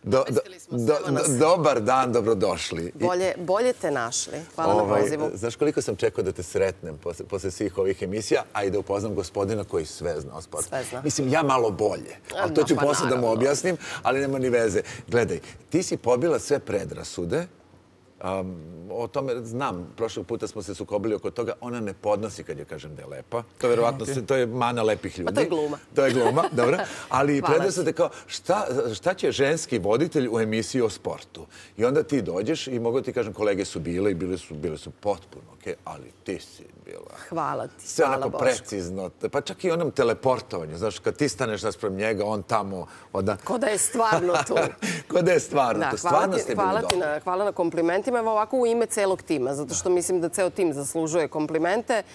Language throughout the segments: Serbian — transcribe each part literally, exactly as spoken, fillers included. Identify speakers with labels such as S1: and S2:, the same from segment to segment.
S1: Dobar dan, dobrodošli.
S2: Bolje te našli. Hvala na pozivu.
S1: Znaš koliko sam čekao da te sretnem posle svih ovih emisija, a i da upoznam gospodina koji sve zna o sportu.
S2: Sve zna.
S1: Mislim, ja malo bolje, ali to ću posle da mu objasnim, ali nema ni veze. Gledaj, ti si pobila sve predrasude. O tome znam, prošlog puta smo se sukobili oko toga, ona ne podnosi kad joj kažem da je lepa. To je verovatno, to je mana lepih ljudi.
S2: Pa to je gluma.
S1: To je gluma, dobro. Ali predrasude kao, šta će ženski voditelj u emisiji o sportu? I onda ti dođeš i mogu ti kažem, kolege su bile i bile su potpuno, ali ti si bila.
S2: Hvala ti,
S1: sve
S2: hvala
S1: onako
S2: Boško.
S1: Precizno, pa čak i onom teleportovanju, znaš, kad ti staneš nasprem njega, on tamo...
S2: Ko da je stvarno tu.
S1: Ko da je stvarno tu, stvarno ste bili dobro.
S2: Hvala na komplimentima, evo ovako u ime celog tima, zato što mislim da ceo tim zaslužuje komplimente.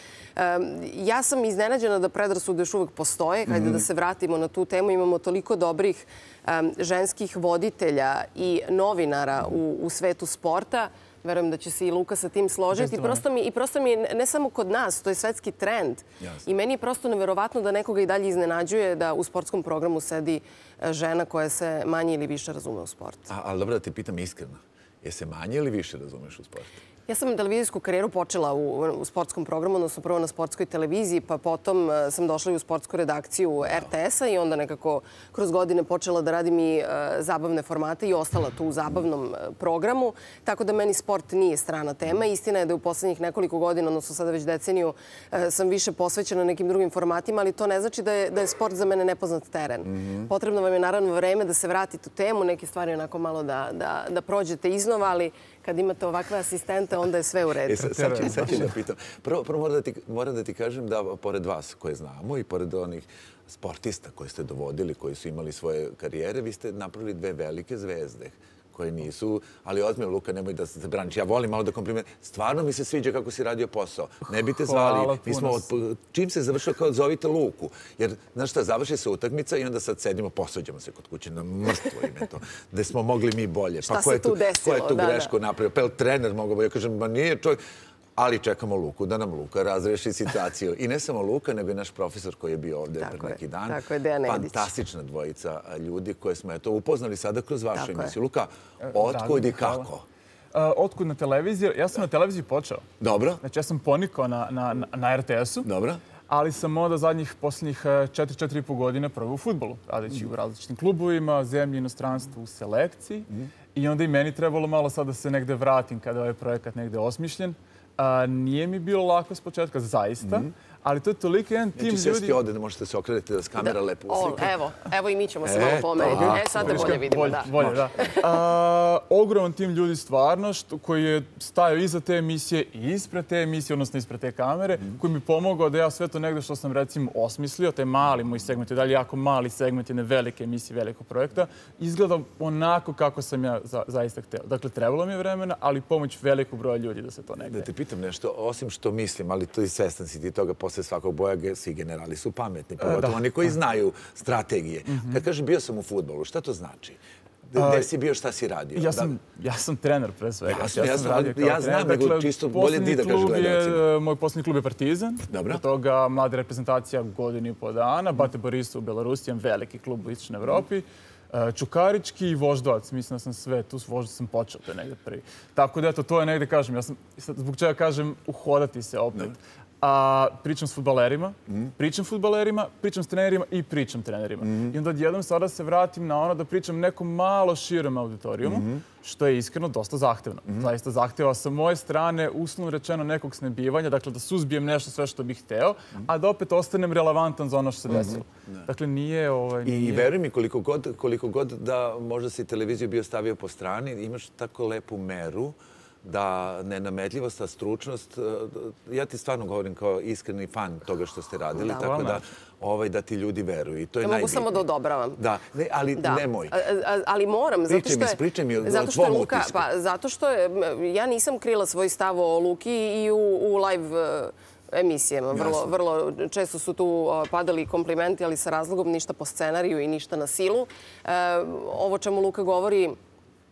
S2: Ja sam iznenađena da predrasude još uvek postoje, hajde da se vratimo na tu temu, imamo toliko dobrih ženskih voditelja i novinara u svetu sporta. Verujem da će se i Luka sa tim složiti. I prosto mi je, ne samo kod nas, to je svetski trend. I meni je prosto neverovatno da nekoga i dalje iznenađuje da u sportskom programu sedi žena koja se manje ili više razume u sport.
S1: Ali dobro da ti pitam iskreno, je se manje ili više razumeš u sport?
S2: Ja sam televizijsku karijeru počela u sportskom programu, odnosno prvo na sportskoj televiziji, pa potom sam došla i u sportsku redakciju er te esa i onda nekako kroz godine počela da radim i zabavne formate i ostala tu u zabavnom programu. Tako da meni sport nije strana tema. Istina je da u poslednjih nekoliko godina, odnosno sada već deceniju, sam više posvećena nekim drugim formatima, ali to ne znači da je sport za mene nepoznat teren. Potrebno vam je naravno vreme da se vratite u temu, neke stvari onako malo da prođete iznova, ali kad imate ovakve asistente, onda je sve u redu.
S1: Sad ću da pitam. Prvo moram da ti kažem da pored vas koje znamo i pored onih sportista koje ste dovodili, koji su imali svoje karijere, vi ste napravili dve velike zvezde koje nisu, ali ozbiljno, Luka, nemoj da se braniš. Ja volim malo da komplimentujem. Stvarno mi se sviđa kako si radio posao. Ne bi te zvali. Čim se završilo, kao zovite Luku. Jer, znaš šta, završi se utakmica i onda sad sedimo, posvađamo se kod kuće na mrtvo ime to. Gde smo mogli mi bolje.
S2: Šta se tu desilo?
S1: Ko je tu grešku napravio? Pa je li trener mogao bolje? Ja kažem, ma nije čovjek. Ali čekamo Luku, da nam Luka razreši situaciju. I ne samo Luka, nego i naš profesor koji je bio ovde pred neki dan.
S2: Tako je, Dejan Edić.
S1: Fantastična dvojica ljudi koje smo upoznali sada kroz vašu emisiju. Luka, otkud i kako?
S3: Otkud na televiziji? Ja sam na televiziji počeo.
S1: Dobro.
S3: Znači, ja sam ponikao na er te esu.
S1: Dobro.
S3: Ali sam onda zadnjih posljednjih četiri, četiri i po godine prvo u fudbalu, radeći u različitim klubovima, zemlji, inostranstvu, u selekciji. I onda i meni trebalo malo sad da se negde vratim kada je ovaj projekat negde osmišljen. Nije mi bilo lako s početka, zaista, ali to je toliko jedan tim ljudi...
S1: Neću sesti ovde da možete se okreniti da s kamera lepo uslika.
S2: Evo, evo i mi ćemo se malo pomeriti. E, sad da bolje vidimo, da.
S3: Bolje, da. Ogroman tim ljudi stvarno koji je stajao iza te emisije i ispred te emisije, odnosno ispred te kamere, koji mi pomogao da ja sve to negde što sam recimo osmislio, taj mali moj segment, je dalje jako mali segment jedne velike emisije, velikog projekta, izgleda onako kako sam ja zaista hteo. Dakle, trebalo mi je vremena, ali pomoć velikog broja ljudi da se to negde...
S1: Da te pitam nešto, osim što mislim, ali to i svestan si ti toga, posle svakog boja svi generali su pametni, pogotovo oni koji znaju strategije. Kad kažem bio sam u fudbalu, šta to znači? Gde si bio, šta si radio?
S3: Ja sam trener, pre svega.
S1: Ja znam, nego čisto bolje ti da kažeš gledalcima.
S3: Moj posljednji klub je Partizan. Od toga mlada reprezentacija godinu i po dana. Bate Borisov u Belorusiji, veliki klub u Istočnoj Evropi. Čukarički i Voždovac. Mislim da sam sve tu, s Voždovacom sam počeo, to je negde prvi. Tako da, eto, to je negde, kažem, ja sam, zbog čega kažem, uhodati se opet. Pričam s fudbalerima, pričam fudbalerima, pričam s trenerima i pričam trenerima. I onda odjednom sada se vratim na ono da pričam nekom malo širem auditorijumu, što je iskreno dosta zahtevno. Zaista zahteva sa moje strane, uslovno rečeno, nekog snebivanja, dakle da suzbijem nešto sve što bih hteo, a da opet ostanem relevantan za ono što se desilo. Dakle, nije...
S1: I veruj mi, koliko god da možda si televiziju bio stavio po strani, imaš tako lepu meru da nenametljivost, a stručnost, ja ti stvarno govorim kao iskreni fan toga što ste radili, tako da da ti ljudi veruju.
S2: Ja mogu samo da odobravam.
S1: Da, ali nemoj.
S2: Ali moram, zato što je...
S1: Pričaj mi o tvom utisku.
S2: Zato što je, ja nisam krila svoj stav o Luki i u live emisijama. Vrlo često su tu padali komplimenti, ali sa razlogom ništa po scenariju i ništa na silu. Ovo čemu Luka govori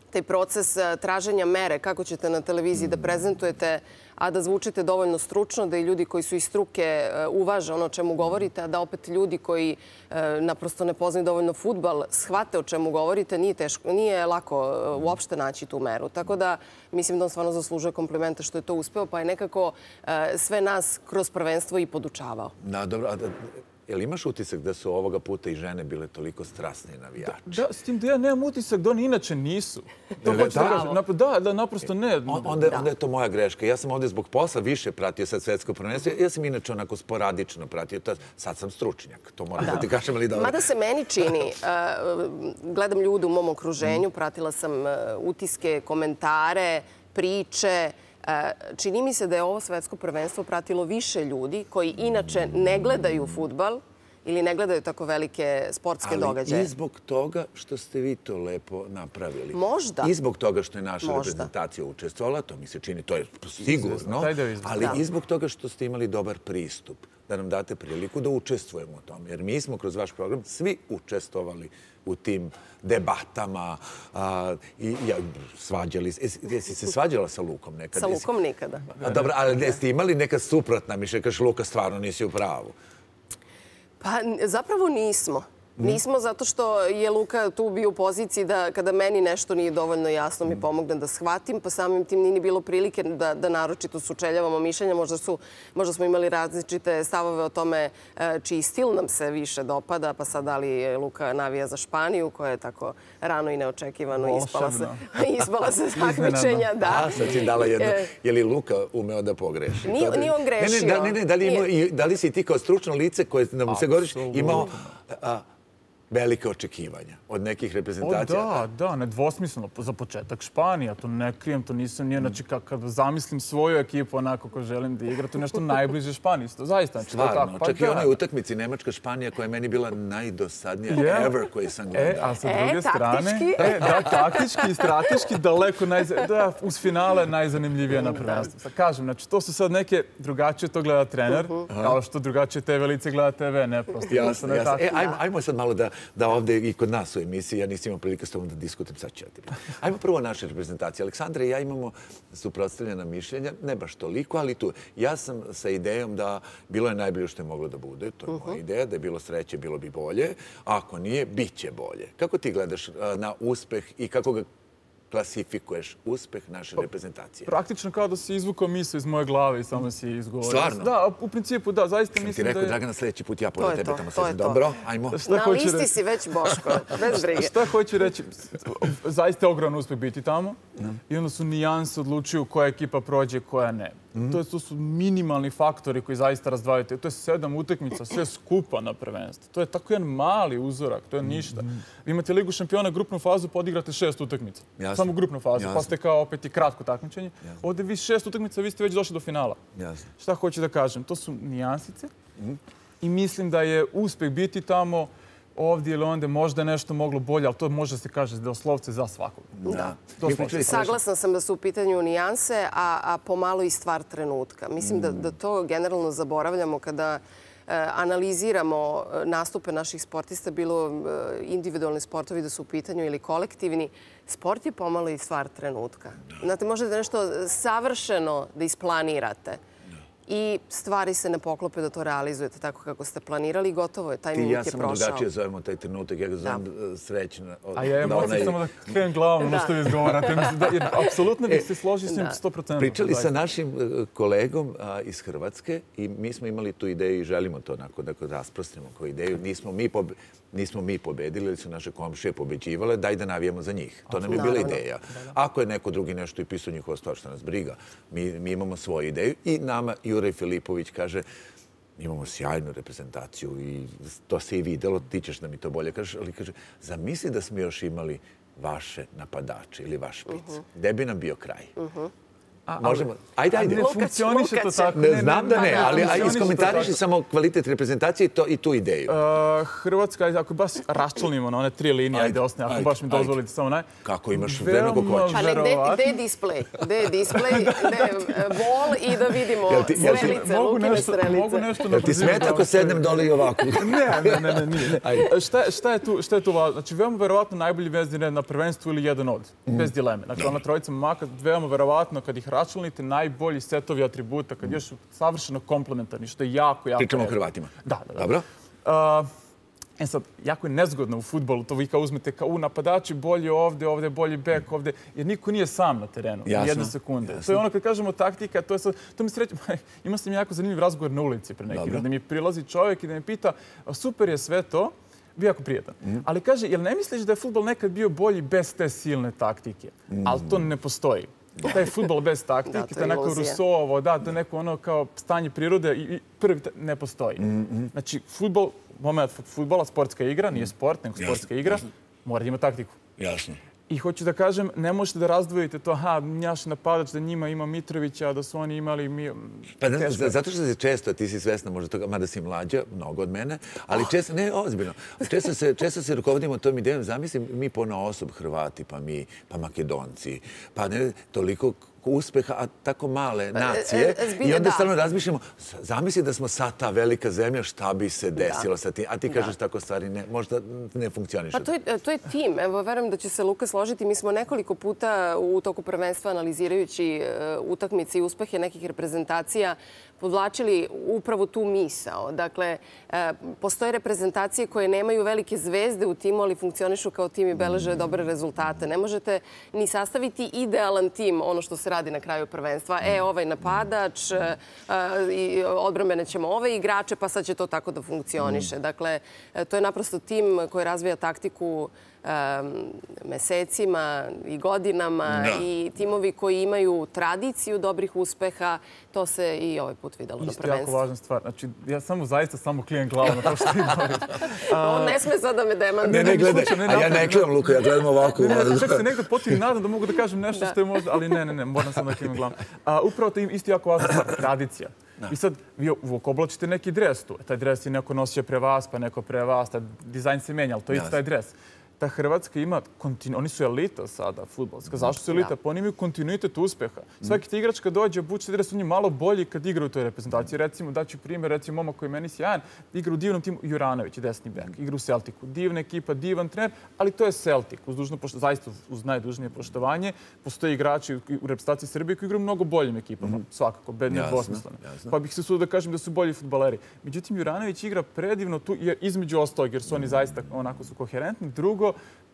S2: taj proces traženja mere, kako ćete na televiziji da prezentujete, a da zvučite dovoljno stručno, da i ljudi koji su iz struke uvaže ono o čemu govorite, a da opet ljudi koji naprosto ne poznaju dovoljno fudbal shvate o čemu govorite, nije teško, nije lako uopšte naći tu meru. Tako da mislim da on stvarno zaslužuje komplimente što je to uspeo, pa je nekako sve nas kroz prvenstvo i podučavao.
S1: Da, dobro. Jel imaš utisak da su ovoga puta i žene bile toliko strasne navijače?
S3: Da, s tim da ja nemam utisak da oni inače nisu. To hoću da kažem. Da, da, naprosto ne.
S1: Onda je to moja greška. Ja sam ovdje zbog posla više pratio sad svetsko prvenstvo. Ja sam inače onako sporadično pratio. Sad sam stručnjak. To moram da ti kažem, ali dobro.
S2: Mada se meni čini, gledam ljude u mom okruženju, pratila sam utiske, komentare, priče. Čini mi se da je ovo svetsko prvenstvo pratilo više ljudi koji inače ne gledaju fudbal ili ne gledaju tako velike sportske događaje.
S1: Ali i zbog toga što ste vi to lepo napravili.
S2: Možda.
S1: I zbog toga što je naša reprezentacija učestvovala, to mi se čini, to je sigurno, ali i zbog toga što ste imali dobar pristup, da nam date priliku da učestvujemo u tom. Jer mi smo kroz vaš program svi učestvovali u tim debatama i svađali. Jesi se svađala sa Lukom nekada?
S2: Sa Lukom nikada.
S1: Dobro, ali jeste imali neka suprotna mišljenja, kažeš Luka, stvarno nisi u pravu?
S2: Pa zapravo nismo. Nismo zato što je Luka tu bio u poziciji da kada meni nešto nije dovoljno jasno mi pomogne da shvatim, pa samim tim nije ni bilo prilike da naročito sučeljavamo mišljenja. Možda smo imali različite stavove o tome čiji stil nam se više dopada, pa sad da li Luka navija za Španiju, koja je tako rano i neočekivano ispala se takmičenja.
S1: A, sad si dala jedno. Je li Luka umeo da pogreši?
S2: Nije on grešio.
S1: Ne, ne, da li si ti kao stručno lice koje nam se govoriš imao velike očekivanja od nekih reprezentacija?
S3: Da, da, nedvosmisleno. Za početak Španija, to ne krijem, to nisam nije, znači kada zamislim svoju ekipu onako ko želim da igra, to je nešto najbliže Španiji. Zaista.
S1: Stvarno, čak i onoj utakmici Nemačka-Španija koja je meni bila najdosadnija ever koji sam gledao.
S3: E, a sa druge strane, da, taktički i strateški daleko, da, uz finale najzanimljivije na prvenstvu. Sad kažem, znači to su sad neke drugačije to gleda trener, kao što drugačije te ve lice gleda te ve, ne prosto.
S1: Jasno, jasno. E, ajmo sad malo da da ovdje i kod nas u emisiji, ja nisam imao prilike s tobom da diskutujem, sad ću ja ti. Ajmo prvo naše reprezentacije. Aleksandra i ja imamo suprotstavljena mišljenja, ne baš toliko, ali tu. Ja sam sa idejom da bilo je najbolje što je moglo da bude, to je moja ideja, da je bilo sreće, bilo bi bolje, a ako nije, bit će bolje. Kako ti gledaš na uspeh i kako ga klasifikuješ uspeh naše reprezentacije?
S3: Praktično kao da si izvukao misle iz moje glave i samo si izgovorio.
S1: Stvarno?
S3: Da, u principu, da, zaista mislim da je...
S1: Sam ti rekao, Dragana, sljedeći put ja pored tebe tamo sredim. Dobro, ajmo.
S2: Na listi si već, Boško, bez brige.
S3: Šta hoću reći? Zaista je ogroman uspeh biti tamo i onda su nijanse odlučuju koja ekipa prođe, koja ne. To su minimalni faktori koji zaista razdvajaju. To je sedam utakmica, sve skupa na prvenstvu. To je tako jedan mali uzorak, to je ništa. Vi imate Ligu šampiona, grupnu fazu, pa odigrate šest utakmica. Samo grupnu fazu, pa ste kao opet i kratko takmičenje. Ovdje vi šest utakmica, vi ste već došli do finala. Šta hoću da kažem? To su nijansice i mislim da je uspeh biti tamo ovdje ili onda možda nešto moglo bolje, ali to može se kaže doslovce za svakog.
S2: Da. Saglasna sam da su u pitanju nijanse, a pomalo i stvar trenutka. Mislim da to generalno zaboravljamo kada analiziramo nastupe naših sportista, bilo individualni sportovi da su u pitanju ili kolektivni. Sport je pomalo i stvar trenutka. Znate, možete nešto savršeno da isplanirate i stvari se ne poklope da to realizujete tako kako ste planirali i gotovo je. Taj minut je prošao.
S1: Ti i ja samo drugačije zovemo taj trenutak. Ja ga zovem srećno.
S3: A ja moram samo da krenem glavom ono što vi izgovarate. Apsolutno bih se složio s njim sto posto.
S1: Pričali sa našim kolegom iz Hrvatske i mi smo imali tu ideju i želimo to onako da rasprostimo kao ideju. Nismo mi pobedili, ali su naše komšije pobeđivale, daj da navijemo za njih. To nam je bila ideja. Ako je neko drugi nešto i pisao njihova stvar, što nas briga, mi imamo svoju ideju i nama Juraj Filipović kaže imamo sjajnu reprezentaciju i to se i videlo, ti ćeš da mi to bolje kažeš, ali kaže, zamisli da smo još imali vaše napadače ili vaš špic. Gde bi nam bio kraj? Možemo? Ajde, ajde.
S3: Ne funkcioniše to tako.
S1: Ne, znam da ne, ali iskomentariši samo kvalitet reprezentacije i tu ideju.
S3: Hrvatska, ako baš raščlanimo na one tri linije, ajde osne, ako baš mi dozvolite samo naj...
S1: Kako imaš vreme kako hoćeš.
S2: Pa gde je display? Gde je display, gde je bol i da vidimo strelice, Lukine strelice.
S1: Jel ti smeta ako sednem dole i ovako?
S3: Ne, ne, ne, nije. Šta je tu važno? Znači, veoma verovatno najbolji vezni red na prvenstvu ili jedan od, bez dileme. Dakle, ona trojica momaka, veoma verovatno kad ih računite, najbolji setovi atributa, kad još su savršeno komplementarni, što je jako, jako...
S1: Pričamo o Hrvatima.
S3: Da, da.
S1: Dobro.
S3: E sad, jako je nezgodno u fudbalu, to vi kao uzmete kao u napadači bolji ovde, ovde je bolji bek, ovde, jer niko nije sam na terenu, jedne sekunde. To je ono kad kažemo taktika, to je sad, to mi se reći, imao sam jako zanimljiv razgovor na ulici pre neki, da mi prilazi čovjek i da mi pita, super je sve to, bio jako prijetan. Ali kaže, jel ne misliš da je fudbal nekad bio bolji bez te silne taktike? Ali to ne postoji. Taj fudbal bez taktike, to je neko Rusovo, da, to je neko ono kao stanje prirode i prvi ne postoji. Znači, fudbal, moment fudbala, sportska igra, nije sport, nego sportska igra, mora da ima taktiku.
S1: Jasno.
S3: I hoću da kažem, ne možete da razdvojite to, aha, njaš napadač, da njima ima Mitrovića, da su oni imali...
S1: Pa zato što se često, ti si svesna možda toga, mada si mlađa, mnogo od mene, ali često, ne, ozbiljno, često se rukovodimo tom idejom, zamislim, mi ponaosob Hrvati, pa mi, pa Makedonci, pa ne toliko uspeha, a tako male nacije. I onda stalno razmišljamo, zamisli da smo sad ta velika zemlja, šta bi se desilo sa tim? A ti kažeš tako stvari, možda ne funkcioniše.
S2: Pa to je tim. Evo, verujem da će se Luka složiti. Mi smo nekoliko puta u toku prvenstva, analizirajući utakmice i uspehe nekih reprezentacija, podvlačili upravo tu misao. Dakle, postoje reprezentacije koje nemaju velike zvezde u timu, ali funkcionišu kao tim i beleže dobre rezultate. Ne možete ni sastaviti idealan tim, ono što se radi na kraju prvenstva. E, ovaj napadač, odbrambene ćemo ove igrače, pa sad će to tako da funkcioniše. Dakle, to je naprosto tim koji razvija taktiku mesecima i godinama i timovi koji imaju tradiciju dobrih uspeha. To se i ovaj put videlo na prvenstvu.
S3: Isto jako važna stvar. Znači, ja samo zaista samo klijem glavu na to što ti govorite.
S2: On ne sme sad da me demantuje.
S1: Ne, ne, gledaj. A ja ne gledam, Luka, ja gledam ovako.
S3: Čak se nekad potim nadam da mogu da kažem nešto što je možda, ali ne, ne, ne, moram samo da klijem glavu. Upravo to je isto jako važna stvar, tradicija. I sad vi oblačite neki dres tu. Taj dres je neko nosio pre vas, pa neko pre vas. Taj dizajn se menja, ali to je isto taj dres. Ta Hrvatska ima, oni su elita sada, fudbalska. Zašto su elita? Pa oni imaju kontinuitet uspeha. Svaki ti igrač kad dođe, obuče dres, on je malo bolji kad igra u toj reprezentaciji. Recimo, daću primjer, recimo momak koji je meni sjajan, igra u divnom timu Juranović, desni bek, igra u Celticu. Divna ekipa, divan trener, ali to je Celtic. Zaista uz najdužnije poštovanje. Postoje igrači u reprezentaciji Srbije koji igraju mnogo boljim ekipama, svakako, nedvosmisleno. Pa bih se sudio da kažem da su bolji fudbaleri. Međutim, Juranović igra predivno tu, između ostalog, jer su oni zaista onako su koherentni. Drugo,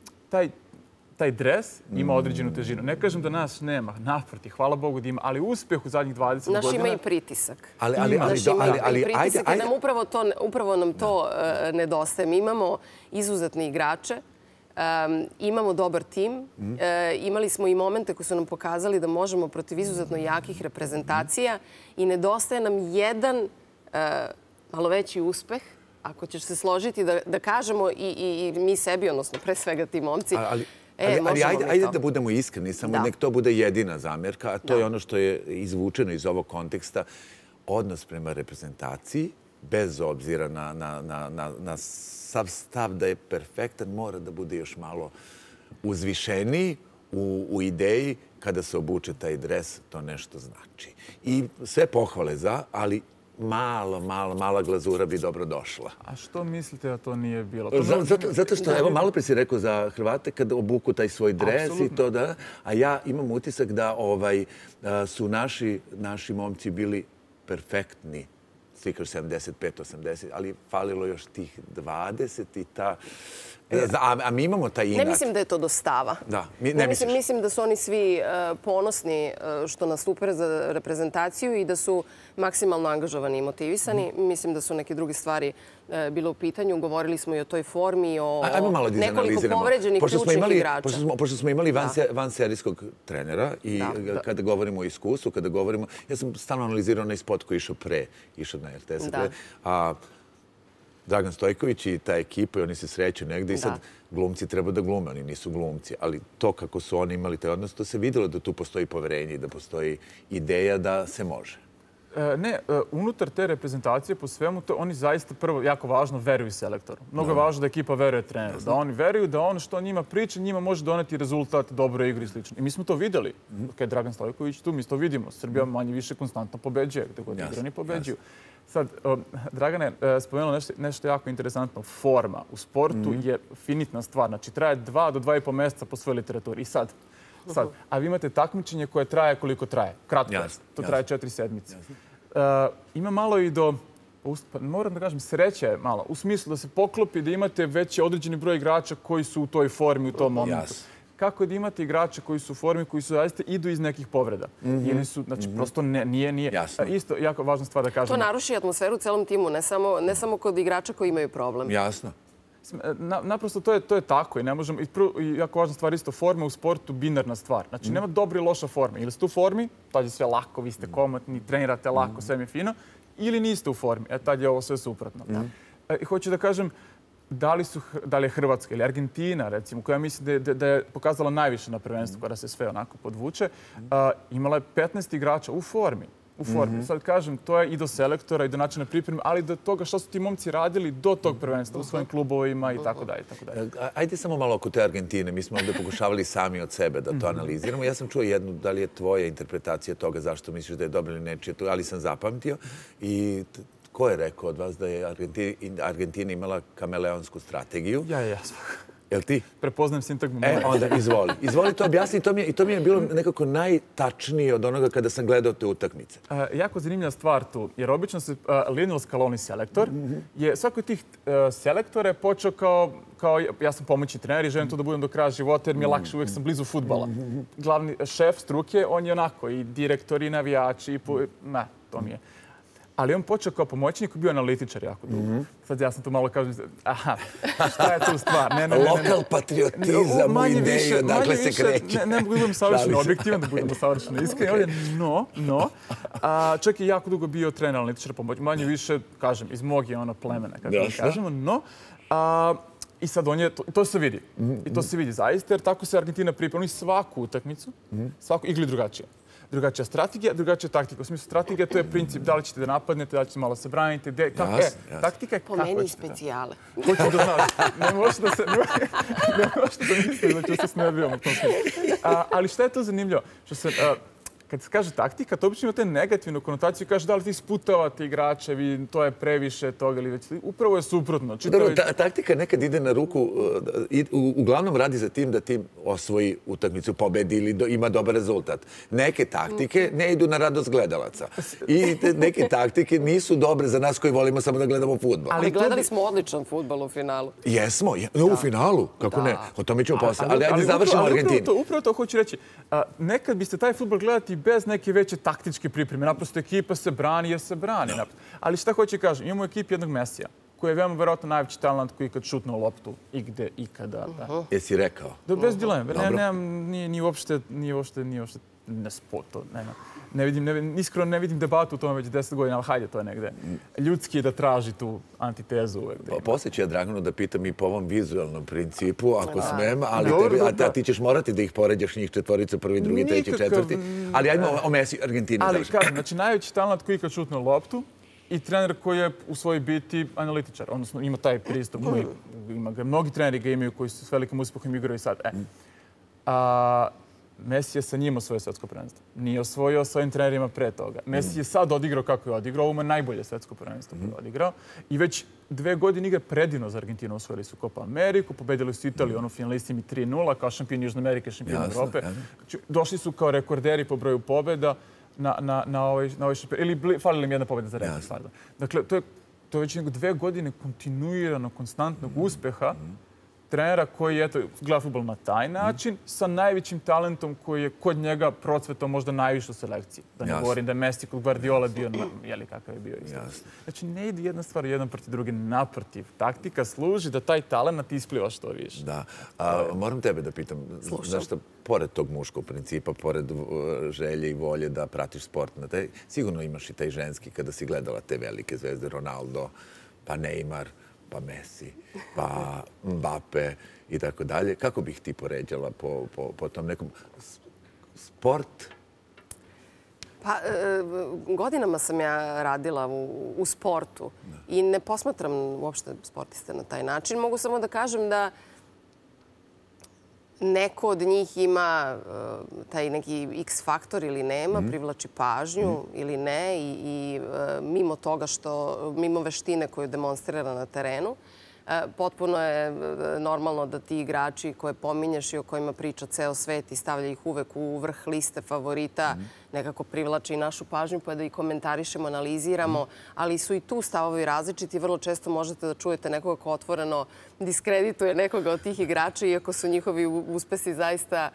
S3: taj dres ima određenu težinu. Ne kažem da nas nema, naprotiv, hvala Bogu da ima, ali uspjeh u zadnjih dvadeset godina...
S2: Naš ima i pritisak.
S1: Naš ima
S2: i pritisak i upravo nam to nedostaje. Mi imamo izuzetne igrače, imamo dobar tim, imali smo i momente koji su nam pokazali da možemo protiv izuzetno jakih reprezentacija i nedostaje nam jedan malo veći uspeh, ako ćeš se složiti da kažemo i mi sebi, odnosno pre svega ti momci,
S1: ali ajde da budemo iskreni, samo nek to bude jedina zamjerka, a to je ono što je izvučeno iz ovog konteksta, odnos prema reprezentaciji, bez obzira na sav stav da je perfektan, mora da bude još malo uzvišeniji u ideji kada se obuče taj dres, to nešto znači. I sve pohvale za, ali malo, malo, mala glazura bi dobro došla.
S3: A što mislite da to nije bilo?
S1: Zato što, evo, malo pre si rekao za Hrvate kad obuku taj svoj dres i to da, a ja imam utisak da su naši momci bili perfektni svi kroz sedamdeset pet osamdeset, ali falilo još tih dvadeset i ta... A mi imamo taj inat.
S2: Ne mislim da je to do stava.
S1: Da, ne misliš.
S2: Mislim da su oni svi ponosni što nastupaju za reprezentaciju i da su maksimalno angažovani i motivisani. Mislim da su neke druge stvari bile u pitanju. Govorili smo i o toj formi, i o nekoliko povređenih ključnih igrača.
S1: Pošto smo imali vanserijskog trenera i kada govorimo o iskustvu, kada govorimo... Ja sam stalno analizirao onaj spot koji je išao pre, išao na er te es pre. Dragan Stojković i ta ekipa i oni se sreću negde i sad glumci treba da glume, oni nisu glumci. Ali to kako su oni imali taj odnos, to se videlo da tu postoji poverenje i da postoji ideja da se može.
S3: Ne, unutar te reprezentacije po svemu to oni zaista prvo jako važno veruju selektoru. Mnogo je važno da ekipa veruje treneru. Da oni veruju da ono što njima priča njima može doneti rezultat, dobro igri i slično. I mi smo to videli. Kad je Dragan Stojković tu, mi to vidimo. Srbija manje više konstantno pobeđuje. Gde god igra oni pobeđuju. Sad, Dragane, spomenula nešto jako interesantno. Forma u sportu je finitna stvar. Znači, traje dva do dva i po meseca po svojoj literaturi. I sad, Sad, a vi imate takmičenje koje traje koliko traje. Kratko, to traje četiri sedmice. Ima malo i do, moram da kažem, sreće malo. U smislu da se poklopi da imate već određeni broj igrača koji su u toj formi u tom momentu. Kako je da imate igrače koji su u formi, koji su zaista idu iz nekih povreda? Ili su, znači, prosto nije, nije. Isto, jako važna stvar da kažem.
S2: To naruši atmosferu u celom timu, ne samo kod igrača koji imaju problem.
S1: Jasno.
S3: Naprosto to je, to je tako i ne možemo, i, prvo, i jako važna stvar isto, forma u sportu binarna stvar. Znači nema dobra i loša forma. Ili ste u formi, tad je sve lako, vi ste komotni, trenirate lako, sve mi je fino, ili niste u formi, e tad je ovo sve suprotno. I hoću da kažem, da li, su, da li je Hrvatska ili Argentina, recimo, koja mislim da je, da je pokazala najviše na prvenstvu, kada se sve onako podvuče, imala je petnaest igrača u formi. U formi. Sad kažem, to je i do selektora i do načina pripreme, ali do toga što su ti momci radili do tog prvenstva u svojim klubovima i tako dalje.
S1: Ajde samo malo oko te Argentine. Mi smo ovdje pokušavali sami od sebe da to analiziramo. Ja sam čuo jednu, da li je tvoja interpretacija toga zašto misliš da je dobro ili nečije, ali sam zapamtio. I ko je rekao od vas da je Argentina imala kameleonsku strategiju?
S3: Ja, ja.
S1: Jel ti?
S3: Prepoznajem sintagmu.
S1: E, onda izvoli. Izvoli to objasni. I to mi je bilo nekako najtačnije od onoga kada sam gledao te utakmice.
S3: Jako zanimljiva stvar tu, jer obično se Lionel Scaloni selektor, je svako tih selektora je počeo kao ja sam pomoćni trener i želim to da budem do kraja života jer mi je lakše, uvijek sam blizu fudbala. Glavni šef struke, on je onako i direktor i navijač i ne, to mi je. Ali on počeo kao pomoćnik i bio analitičar jako dugo. Sad ja sam tu malo kažem, aha, šta je tu stvar?
S1: Lokal patriotizam u ideju, dakle se kreće.
S3: Ne mogu da budem savršeno objektivan, da budemo savršeno iskreni. No, no. Čovjek je jako dugo bio trener analitičar pomoćnik. Manje više, kažem, iz mog je ono plemena, kako da kažemo. No, i sad on je, to se vidi. I to se vidi zaista, jer tako se Argentina priprema. Oni svaku utakmicu, svaku igli drugačije. Drugačija strategija, drugačija taktika. U smislu strategija, to je princip da li ćete da napadnete, da li ćete malo se braniti. Taktika je kako ćete.
S2: Po meni specijale.
S3: Hoću da znaš. Ne možeš da se... Ne možeš da misliš da ću se snebijom u tom smislu. Ali šta je to zanimljivo? Što se... Kad se kaže taktika, to obično ima te negativnu konotaciju i kaže da li ti sputavate igrače, to je previše toga ili već... Upravo je suprotno.
S1: Taktika nekad ide na ruku, uglavnom radi za tim da tim osvoji utakmicu, pobedi ili ima dobar rezultat. Neke taktike ne idu na radost gledalaca. I neke taktike nisu dobre za nas koji volimo samo da gledamo fudbal.
S2: Ali gledali smo odličan fudbal u finalu.
S1: Jesmo, u finalu, kako ne. O tome ćemo posle. Ali ajde završimo u Argentini.
S3: Upravo to hoću reći. Nekad biste taj fudbal gledati bez neke veće taktičke pripreme. Naprosto ekipa se brani jer se brani. Ali šta hoće kažem, imamo u ekipi jednog Mesija, koji je veoma verovatno najveći talent koji ikad šutnuo loptu igde, ikada.
S1: Jesi rekao?
S3: Bez dileme. Nije uopšte, nije uopšte, nije uopšte nespoto. Ne vidim, iskreno ne vidim debatu u tome već deset godina, ali hajde, to je negde. Ljudski je da traži tu antitezu uvek.
S1: Poslije ću ja Draganu da pitam i po ovom vizualnom principu, ako smem, ali ti ćeš morati da ih poređaš njih četvoricu, prvi, drugi, treći, četvrti. Ali ajmo o Messi, Argentini.
S3: Ali kažem, znači najveći talent koji ikad šutnuo loptu i trener koji je u svojoj biti analitičar, odnosno ima taj pristup koji ima ga, mnogi treneri ga imaju koji su s velikim uspehom igraju i sad. Messi je sa njim osvojio svetsko prvenstvo. Nije osvojio sa ovim trenerima pre toga. Messi je sad odigrao kako je odigrao. Ovo je najbolje svetsko prvenstvo koje je odigrao. I već dve godine igra predivno za Argentinu. Osvojili su Copa Ameriku, pobedili su Italiju, ono finalistima tri nula, kao šampion Južne Amerike, šampion Evrope. Došli su kao rekorderi po broju pobjeda na ovaj šampion. Ili falili im jedna pobjeda za rekord. Dakle, to je već dve godine kontinuirano, konstantnog uspeha trenera koji je gleda fudbal na taj način, sa najvećim talentom koji je kod njega procvetao možda najviše u selekciji. Da ne govorim da je Messi kod Guardiola bio, jeli kakav je bio. Znači, ne ide jedna stvar jedan protiv druge, naprotiv. Taktika služi da taj talent ispliva što više.
S1: Da. Moram tebe da pitam, zašto pored tog muškog principa, pored želje i volje da pratiš sport, sigurno imaš i taj ženski kada si gledala te velike zvezde, Ronaldo, pa Neymar, pa Messi, pa Mbappe i tako dalje. Kako bih ti poređala po, po, po tom nekom sport?
S2: Pa, godinama sam ja radila u, u sportu i ne posmatram uopšte sportiste na taj način. Mogu samo da kažem da neko od njih ima taj neki X faktor ili nema, privlači pažnju ili ne i, i mimo toga što, mimo veštine koju demonstrira na terenu, potpuno je normalno da ti igrači koje pominješ i o kojima priča ceo svet i stavlja ih uvek u vrh liste favorita, nekako privlači i našu pažnju pa da ih komentarišemo, analiziramo, ali su i tu stavovi različiti. Vrlo često možete da čujete nekoga ko otvoreno diskredituje nekoga od tih igrača, iako su njihovi uspesi zaista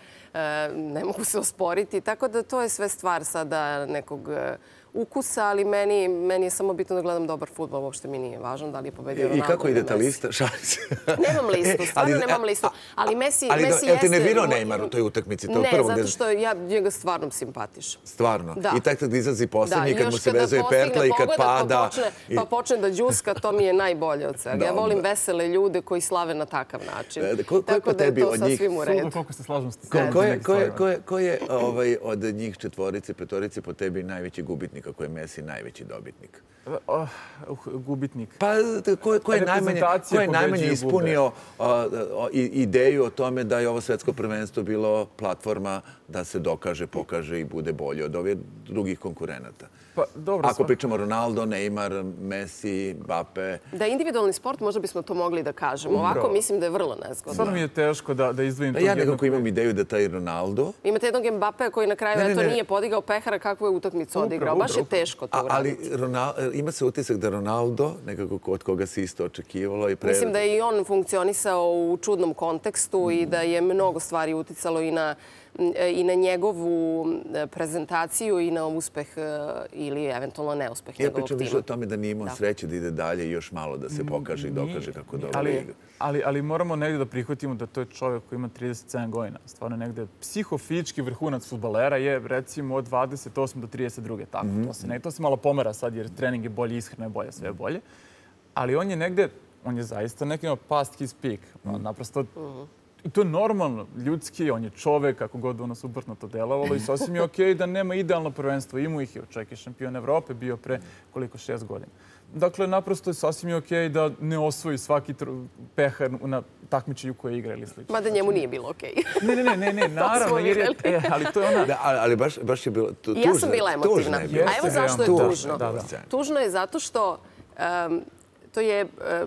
S2: ne mogu se osporiti. Tako da to je sve stvar sada nekog ukusa, ali meni, meni je samo bitno da gledam dobar fudbal. Uopšte mi nije važno da li je pobedio Ronaldo.
S1: I kako ide ta lista? Šalim se.
S2: Nemam listu, stvarno nemam listu. Ali Messi,
S1: ali
S2: Messi
S1: jeste... Ali te nervirao
S2: jeste...
S1: Neymar u toj utakmici?
S2: Ne, zato što ja njega stvarno simpatišem.
S1: Stvarno?
S2: Da.
S1: I tak kad izlazi poslednji,
S2: da,
S1: kad mu se vezuje pertla i kad pada...
S2: Pa počne, pa počne da džuska, to mi je najbolje od svega. Ja volim vesele ljude koji slave na takav način.
S1: Ko, ko je po tebi od njih?
S3: Koliko se slažem s tim?
S1: Ko je, ko je, ko je, ko je ovaj, od njih četvorice, petorice po tebi najveći gubitnik, ako je Messi najveći dobitnik?
S3: Uh, gubitnik.
S1: Pa ko, ko je najmanje, ko je najmanje ispunio uh, uh, ideju o tome da je ovo svetsko prvenstvo bilo platforma da se dokaže, pokaže i bude bolje od ovih drugih konkurenata?
S3: Pa, dobro,
S1: ako pričamo Ronaldo, Neymar, Messi, Mbappe...
S2: Da je individualni sport, možda bismo to mogli da kažemo. Ovako mislim da je vrlo nezgodno.
S3: Stvarno mi je teško da, da izdvojim...
S1: Ja nekako imam ideju da taj Ronaldo...
S2: Imate jednog Mbappea koji na kraju
S1: ne, ne,
S2: eto,
S1: ne.
S2: nije podigao pehara kakvu je utakmicu odigrao. Baš je teško to uraditi.
S1: Ali Ronaldo, ima se utisak da Ronaldo, nekako od koga se isto očekivalo... I pre...
S2: Mislim da je i on funkcionisao u čudnom kontekstu mm. i da je mnogo stvari uticalo i na i na njegovu prezentaciju i na uspeh ili eventualno neuspeh
S1: ja
S2: njegovog tima.
S1: Ja pričam više o tome da nije imao sreće da ide dalje i još malo da se pokaže i dokaže kako dobro
S3: ali,
S1: igra.
S3: Ali, ali moramo negdje da prihvatimo da to je čovjek koji ima trideset sedam godina. Stvarno negdje psihofizički vrhunac fudbalera je recimo od dvadeset osme do trideset druge. Tako, mm -hmm. to, se ne, to se malo pomera sad jer trening je bolji, ishrana je bolja, sve je bolje. Ali on je negdje, on je zaista neki past his peak. Mm. Naprosto, i to je normalno, ljudski, on je čovek, kako god ono suprotno to delovalo i sasvim je okej da nema idealno prvenstvo. Imao ih je, čovjek je šampion Evrope, bio pre koliko, šest godina. Dakle, naprosto je sasvim je okej da ne osvoji svaki pehar na takmičenju koje igra ili slično.
S2: Mada njemu nije bilo okej.
S3: Ne, ne, ne, ne, naravno, jer je, e, ali to je ona...
S1: Da, ali baš, baš je bilo tužno.
S2: I ja sam bila emotivna. A evo zašto je tužno.
S3: Da, da.
S2: Tužno je zato što um, to je uh,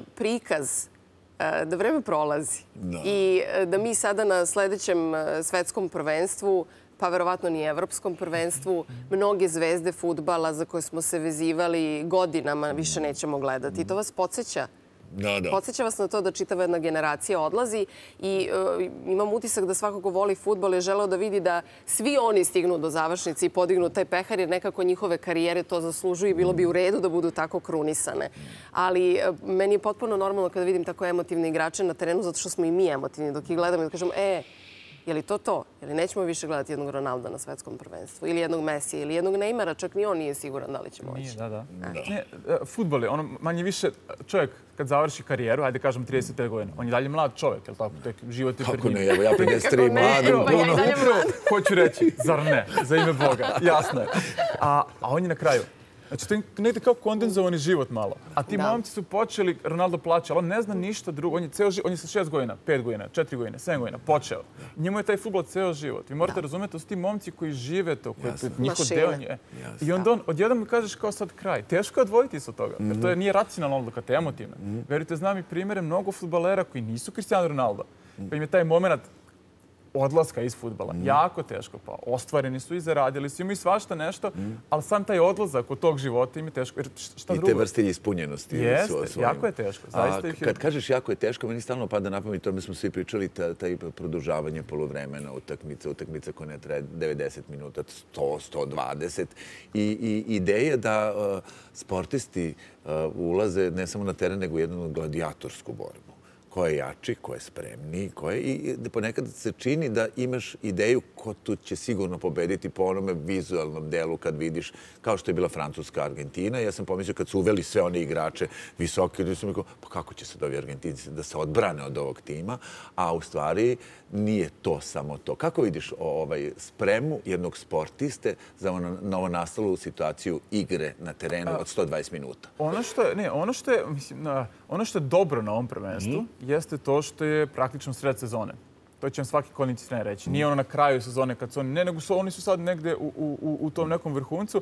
S2: prikaz da vreme prolazi
S1: no.
S2: i da mi sada na sledećem svetskom prvenstvu, pa verovatno ni evropskom prvenstvu, mnoge zvezde fudbala za koje smo se vezivali godinama više nećemo gledati. I to vas podsjeća.
S1: Da, da.
S2: Podsjeća vas na to da čitava jedna generacija odlazi i uh, imam utisak da svako ko voli fudbal je želeo da vidi da svi oni stignu do završnice i podignu taj pehar jer nekako njihove karijere to zaslužuju i bilo bi u redu da budu tako krunisane. Ali uh, meni je potpuno normalno kada vidim tako emotivne igrače na terenu zato što smo i mi emotivni dok ih gledamo i da kažemo e, je li to to? Je li nećemo više gledati jednog Ronalda na svetskom prvenstvu? Ili jednog Mesija? Ili jednog Neymara? Čak ni on nije siguran da li će moći.
S3: Nije, da, da. Ne, fudbal je, ono manje više čovjek kad završi karijeru, ajde kažem trideset pet godina, on je dalje mlad čovjek, jel tako? Tek život je pred njim.
S1: Kako ne, evo ja pedeset tri mlad.
S3: Upravo, hoću reći, zar ne? Za ime Boga, jasno je. A, a on je na kraju. Znači, to je negdje kao kondenzovani život malo. A ti da. momci su počeli, Ronaldo plaća, ali on ne zna ništa drugo. On je, ceo, on je sa šest godina, pet godina, četiri godina, sedam godina počeo. Njemu je taj fudbal ceo život. Vi morate da. razumjeti, to su ti momci koji žive to, koji je njihov deo nje. I onda on, odjednom mi kažeš kao sad kraj. Teško je odvojiti se od toga, jer to je, nije racionalna odluka, to je emotivna. Mm -hmm. Verujte, znam i primjere mnogo fudbalera koji nisu Cristiano Ronaldo. Pa im je taj moment odlaska iz fudbala. Mm. Jako teško. Pa ostvareni su i zaradili su, imaju svašta nešto, mm. ali sam taj odlazak od tog života im je teško. Jer šta
S1: I
S3: drugo?
S1: te vrste ispunjenosti.
S3: Jeste, jako je teško. Zaista
S1: A,
S3: ih je...
S1: Kad kažeš jako je teško, meni stalno pada na pamet, tome smo svi pričali, taj produžavanje poluvremena, utakmica, utakmica koja ne traje devedeset minuta, sto, sto dvadeset. I, i ideja da uh, sportisti uh, ulaze ne samo na teren, nego u jednu gladijatorsku borbu ko je jači, ko je spremniji, ko je... I ponekad se čini da imaš ideju ko tu će sigurno pobediti po onome vizualnom delu kad vidiš, kao što je bila Francuska-Argentina. Ja sam pomislio kad su uveli sve one igrače visoke, da sam rekao, pa kako će se ovi Argentinci da se odbrane od ovog tima, a u stvari nije to samo to. Kako vidiš ovaj spremu jednog sportiste za novo nastalu situaciju igre na terenu od sto dvadeset minuta?
S3: Ono što je, ne, ono što je, mislim, na, ono što je dobro na ovom prvenstvu mm. jeste to što je praktično sred sezone. To će vam svaki kondicijski trener reći. Nije ono na kraju sezone kad su oni, ne, nego su oni su sad negde u, u, u tom nekom vrhuncu.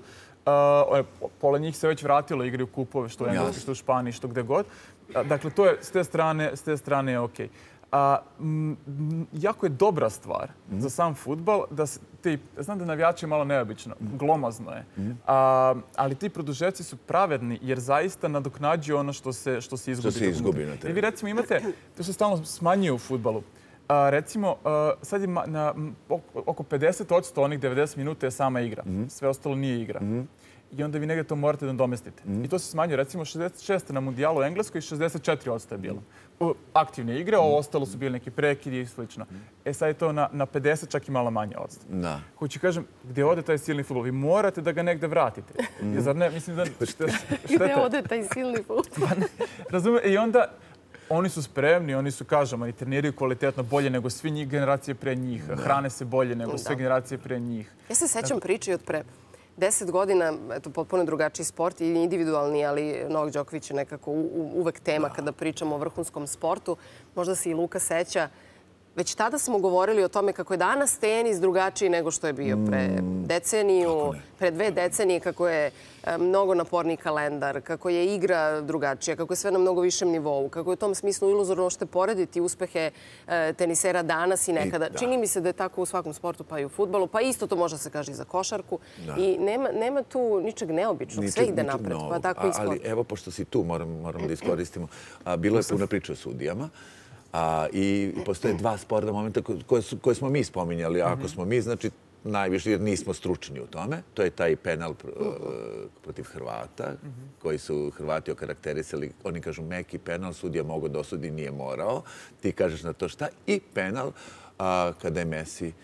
S3: Uh, pola njih se već vratilo, igraju kupove, što u Engleskoj, što u Španiji, što gde god. Uh, dakle, to je s te strane, s te strane je okej. A, m, jako je dobra stvar mm. za sam fudbal da se ti, znam da navijači je malo neobično, mm. glomazno je, mm. a, ali ti produžeci su pravedni jer zaista nadoknađuju ono što se, što se izgubi.
S1: Što se izgubi na terenu.
S3: I vi recimo imate, to se stalno smanjuje u fudbalu. A, recimo, a, sad je ma, na, oko pedeset posto onih devedeset minuta je sama igra. Mm. Sve ostalo nije igra. Mm. I onda vi negdje to morate da domestite. Mm. I to se smanjuje. Recimo, šezdeset šest na mundijalu u Engleskoj i šezdeset četiri posto je bilo. Mm. Aktivne igre, ovo ostalo su bili neki prekidi i slično. Mm. E sad je to na, na pedeset, čak i malo manje odsto. Da. Hoću kažem, gdje ode taj silni fudbal? Vi morate da ga negdje vratite. Mm. Zar ne? Mislim da... Šte,
S2: gdje ode taj silni fudbal?
S3: Razumije? I onda... Oni su spremni, oni su, kažemo, i treniraju kvalitetno bolje nego svi njih generacije pre njih. Da. Hrane se bolje nego sve generacije pre njih.
S2: Ja se sećam priče od pre deset godina, eto, potpuno drugačiji sport i individualni, ali Novak Đoković je nekako uvek tema kada pričamo o vrhunskom sportu. Možda se i Luka seća. Već tada smo govorili o tome kako je danas tenis drugačiji nego što je bio pre deceniju, pre dve decenije, kako je mnogo naporniji kalendar, kako je igra drugačija, kako je sve na mnogo višem nivou, kako je u tom smislu iluzorno možete porediti uspehe tenisera danas i nekada. Čini mi se da je tako u svakom sportu, pa i u fudbalu, pa isto to može se kaže i za košarku. I nema, nema tu ničeg neobičnog, sve ide napred, pa tako i sport.
S1: Ali evo, pošto si tu, moram, moram da iskoristimo, a, bilo je puno priča o sudijama. A, I postoje dva sporna momenta koje, su, koje smo mi spominjali. Ako smo mi, znači najviše jer nismo stručni u tome. To je taj penal pr, uh, protiv Hrvata, koji su Hrvati okarakterisali. Oni kažu meki penal, sudija mogo da osudi, nije morao. Ti kažeš na to šta. I penal uh, kada je Messi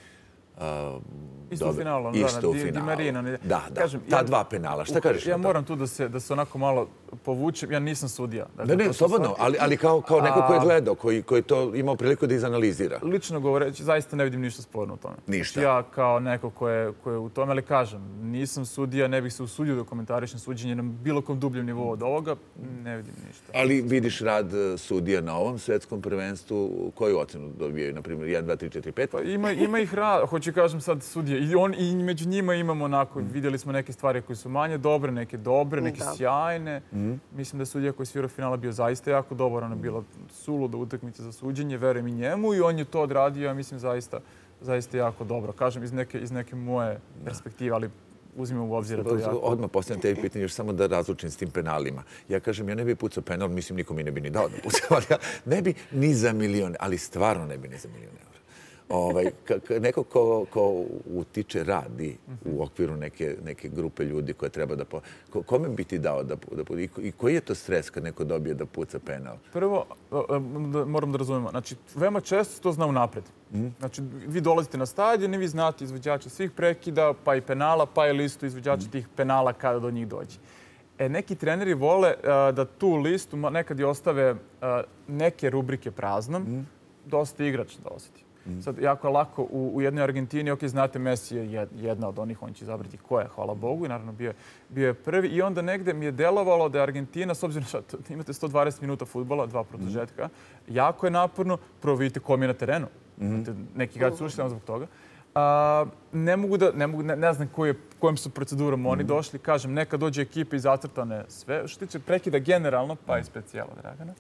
S1: Uh,
S3: isto u finalu.
S1: Isto u
S3: finalu. Di Marino.
S1: Da, da. Kažem, ta ja, dva penala. Šta kažeš
S3: ja
S1: na to?
S3: Ja moram tu da se, da se onako malo povučem. Ja nisam sudija.
S1: Dakle, ne, ne, slobodno, ali, ali kao, kao neko ko je gledao, koji, koji to imao priliku da izanalizira.
S3: Lično govoreći, zaista ne vidim ništa sporno u tome.
S1: Ništa?
S3: Ja kao neko ko je, ko je u tome, ali kažem, nisam sudija, ne bih se usudio da komentarišem suđenje na bilo kom dubljem nivou od ovoga, ne vidim ništa.
S1: Ali vidiš rad sudija na ovom svetskom prvenstvu, koju ocenu dobijaju, na primjer, jedan, dva, tri, četiri, pet?
S3: Pa ima, ima ih rad, hoću kažem sad sudije. I, on, I među njima imamo onako, mm. vidjeli smo neke stvari koje su manje dobre, neke dobre, neke da. sjajne. Mm. Mislim da je sudija koji je svirao finala bio zaista jako dobar. Ona je bila suluda utakmica za suđenje, verujem i njemu. I on je to odradio, ja mislim, zaista, zaista jako dobro. Kažem, iz neke, iz neke moje perspektive, ali uzmimo u obzir to jako.
S1: Odmah postavljam tebi pitanje još samo da razlučim s tim penalima. Ja kažem, ja ne bih pucao penal, mislim, nikom mi ne bi ni dao da pucao. Ja ne bi ni za milione, ali stvarno ne bi ni za milione. Ovaj, neko ko, ko utiče radi u okviru neke, neke grupe ljudi koje treba da... Po, ko, kome bi ti dao da, da... I, I koji je to stres kad neko dobije da puca penal?
S3: Prvo, da, moram da razumemo. Znači, veoma često to zna unapred. Mm. Znači, vi dolazite na stadion i vi znate izvođača svih prekida, pa i penala, pa i listu izvođača mm. tih penala kada do njih dođe. E, neki treneri vole a, da tu listu nekad i ostave a, neke rubrike praznom, mm. dosta igrač da osjeti. Sad, jako je lako u, u jednoj Argentini, ok, znate, Messi je jedna od onih, on će izabrati ko je, hvala Bogu, i naravno bio je, bio je prvi. I onda negde mi je delovalo da je Argentina, s obzirom da imate sto dvadeset minuta fudbala, dva produžetka, mm. jako je naporno, prvo vidite kom je na terenu. Mm. Neki igrači su ušli samo zbog toga. A, ne mogu da, ne, mogu, ne, ne znam koji je, kojim su procedurom oni mm. došli. Kažem, neka dođe ekipa i zacrtane sve. Što tiče prekida generalno, pa i specijala Dragana.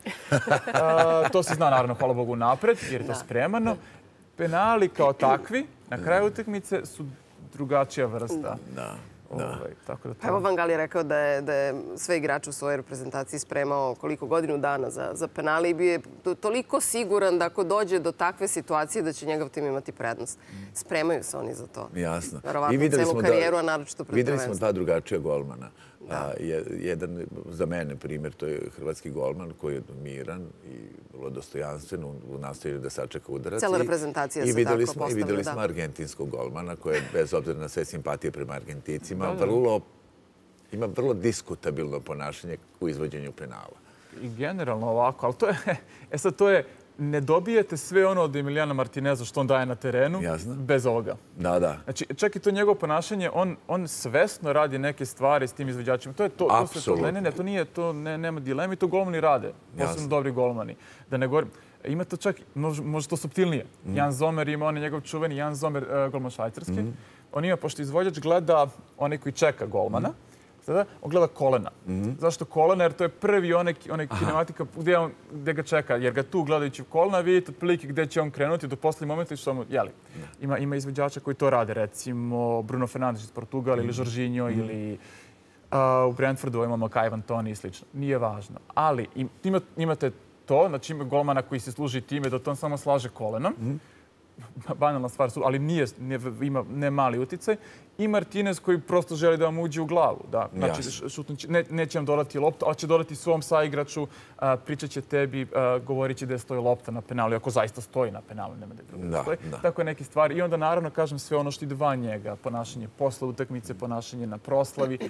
S3: A, to se zna, naravno, hvala Bogu, napred, jer je to spremano. Penali kao takvi, na kraju utakmice, su drugačija vrsta.
S1: Da.
S2: Evo Van Gaal je rekao da je sve igrače u svojoj reprezentaciji spremao koliko godinu dana za penale i bio je toliko siguran da ako dođe do takve situacije da će njegov tim imati prednost. Spremaju se oni za to.
S1: Jasno.
S2: Verovatno celu karijeru, a naročito pred prvenstvo.
S1: Videli smo dva drugačija golmana. Jedan, za mene primjer, to je hrvatski golman koji je miran i vrlo dostojanstven u nastojanju da sačeka udarac.
S2: Cela reprezentacija se tako postavlja.
S1: I videli smo argentinskog golmana koji je, bez obzira na sve simpatije prema Argenticima, vrlo, ima vrlo diskutabilno ponašanje u izvođenju penala.
S3: I generalno ovako, ali to je, e sad to je, ne dobijete sve ono od Emiliana Martineza što on daje na terenu bez ovoga.
S1: Da, da.
S3: Znači, čak i to njegovo ponašanje, on svesno radi neke stvari s tim izvođačima. To je to.
S1: Apsolutno.
S3: Ne, ne, to nije, to nema dilema i to golmani rade. Posebno dobri golmani. Da ne govorim, ima to čak, može to suptilnije. Jan Zomer ima, on je njegov čuveni, Jan Zomer, golman švajcarski. On ima, pošto izvođač gleda onaj koji čeka golmana, on gleda kolena. Zašto kolena? Jer to je prvi onaj kinematika gdje ga čeka. Jer ga tu gledajući kolena vidite otprilike gdje će on krenuti do posljednjeg momenta i što mu, jeli, ima izvođača koji to rade. Recimo Bruno Fernandes iz Portugala ili Jorginho ili u Brentfordu imamo Kai Van Toni i slično. Nije važno. Ali imate to, znači ima golmana koji se služi time da to on samo slaže kolenom. Banalna stvar, ali nije, ima ne mali uticaj. I Martinez koji prosto želi da vam uđe u glavu. Znači, neće vam dodati loptu, ali će dodati svom saigraču, pričat će tebi, govorit će da stoji lopta na penalu, ako zaista stoji na penalu, nema da je drugo stoji. Tako je neke stvari. I onda naravno kažem sve ono što ide van njega, ponašanje posle utakmice, ponašanje na proslavi.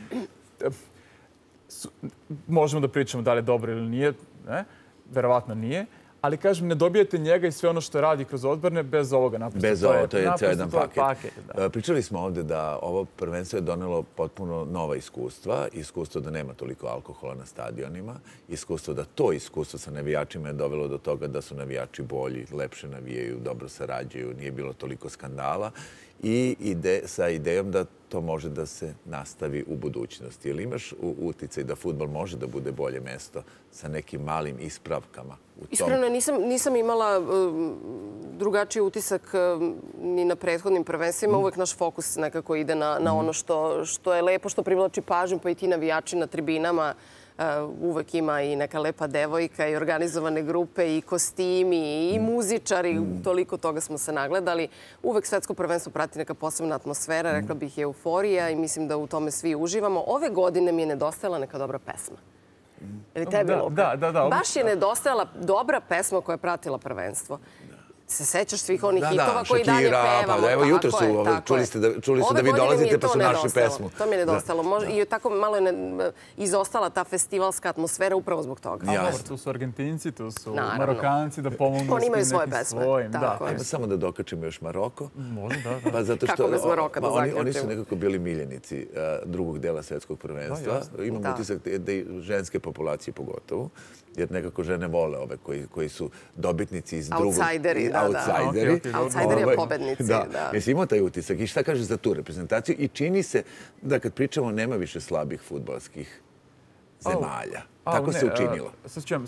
S3: Možemo da pričamo da li je dobro ili nije, verovatno nije. Ali, kažem, ne dobijete njega i sve ono što radi kroz odbrane bez ovoga.
S1: Bez ovoga, to je cijel jedan paket. Pričali smo ovdje da ovo prvenstvo je donelo potpuno nova iskustva. Iskustvo da nema toliko alkohola na stadionima. Iskustvo da to iskustvo sa navijačima je dovelo do toga da su navijači bolji, lepše navijaju, dobro sarađuju, nije bilo toliko skandala. I sa idejom da to može da se nastavi u budućnosti. Ili imaš uticaj da fudbal može da bude bolje mesto sa nekim malim ispravkama?
S2: Iskreno, nisam imala drugačiji utisak ni na prethodnim prvenstvima. Uvek naš fokus nekako ide na ono što je lepo, što privlači pažnju, pa i ti navijači na tribinama. Uvek ima i neka lepa devojka i organizovane grupe i kostimi i muzičari. Toliko toga smo se nagledali. Uvek svetsko prvenstvo prati neka posebna atmosfera, rekla bih euforija i mislim da u tome svi uživamo. Ove godine mi je nedostajala neka dobra pesma. Ili tebi, Luka?
S3: Da, da, da.
S2: Baš je nedostajala dobra pesma koja je pratila prvenstvo. Se sećaš svih onih hitova koji dalje pevamo.
S1: Da, evo jutro su, čuli su da vi dolazite pa su našli pesmu.
S2: To mi je nedostalo. I tako malo je izostala ta festivalska atmosfera upravo zbog toga.
S3: Tu su Argentinci, tu su Marokanci da pomognu.
S2: Oni imaju svoje pesme.
S1: Ajmo samo da dokačimo još Maroko.
S3: Može, da, da.
S2: Kako bez Maroka da zaključimo?
S1: Oni su nekako bili miljenici drugog dela svetskog prvenstva. Imam utisak da i ženske populacije pogotovo. Jer nekako žene vole ove koji su dobitnici iz drugog...
S2: Outsideri, da, da. Outsideri, pobednici, da.
S1: Jesi imao taj utisak? I šta kažeš za tu reprezentaciju? I čini se da kad pričamo nema više slabih fudbalskih zemalja. Tako se učinilo.
S3: Sad ću vam...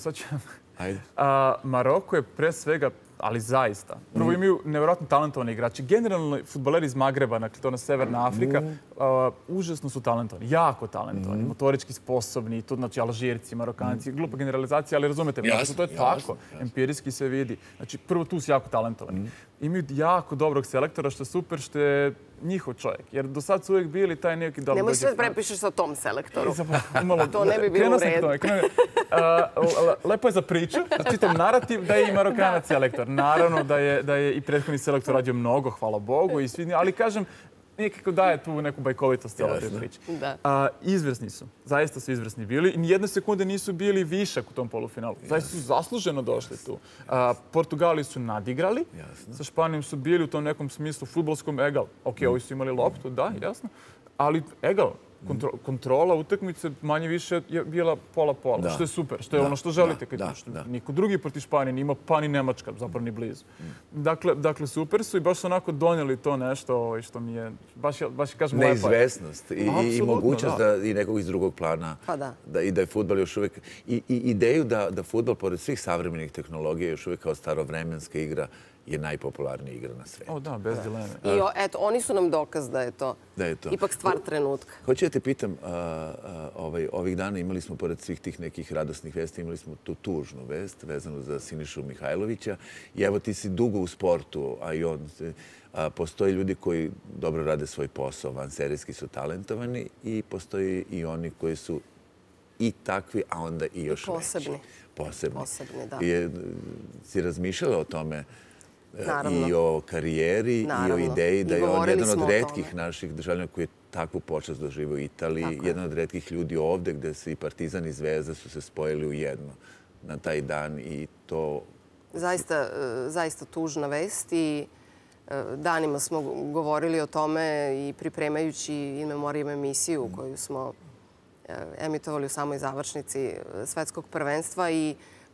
S3: Maroko je pre svega, ali zaista. Prvo imaju nevjerojatno talentovani igrači. Generalno, fudbaleri iz Magreba, dakle to je Severna Afrika, užasno su talentovani, jako talentovani, motorički sposobni, to znači Alžirci, Marokanci, glupa generalizacija, ali razumete, to je tako, empirijski se vidi. Znači, prvo tu su jako talentovani. Imaju jako dobrog selektora, što je super, što je njihov čovjek. Jer do sad su uvijek bili taj neki...
S2: Nemoj sve prepišeš sa tom selektoru. To ne bi bilo u redu.
S3: Lepo je za priču, čitam narativ da je i Marokanac selektor. Naravno da je i prethodni selektor radio mnogo, hvala Bogu, ali kažem, nekako daje tu neku bajkovitost cijela te priče. Izvrsni su, zaista su izvrsni bili i nijedne sekunde nisu bili višak u tom polufinalu. Zaista su zasluženo došli tu. Portugali su nadigrali, sa Španijom su bili u tom nekom smislu fudbalskom egal. Ok, ovi su imali loptu, da, jasno, ali egal. Kontrola utakmice manje više je bila pola-pola, što je super, što je ono što želite. Niko drugi proti Španije nije imao, pa ni Nemačka, zapravo ni blizu. Dakle, super su i baš su onako donijeli to nešto što mi je, baš kažem, lepo.
S1: Neizvesnost i mogućnost da i nekog iz drugog plana i da je fudbal još uvijek... I ideju da fudbal, pored svih savremenih tehnologija, još uvijek kao starovremenska igra je najpopularnija igra na svetu.
S3: O da, bez dileme.
S2: I eto, oni su nam dokaz da je to ipak stvar trenutka.
S1: Hoću da te pitam, ovih dana imali smo, pored svih tih nekih radosnih vesti, imali smo tu tužnu vest vezanu za Sinišu Mihajlovića. I evo, ti si dugo u sportu, a i on... Postoji ljudi koji dobro rade svoj posao, vanserijski su talentovani i postoji i oni koji su i takvi, a onda i još veći.
S2: Posebni.
S1: Posebni.
S2: Posebni, da.
S1: Si razmišljala o tome i o karijeri i o ideji da je on jedan od retkih naših državljana koji je takvu počast doživio u Italiji, jedan od retkih ljudi ovde gde se i Partizan i Zvezda su se spojili u jedno na taj dan i to...
S2: Zaista tužna vest i danima smo govorili o tome i pripremajući in memoriam emisiju koju smo emitovali u samoj završnici svetskog prvenstva i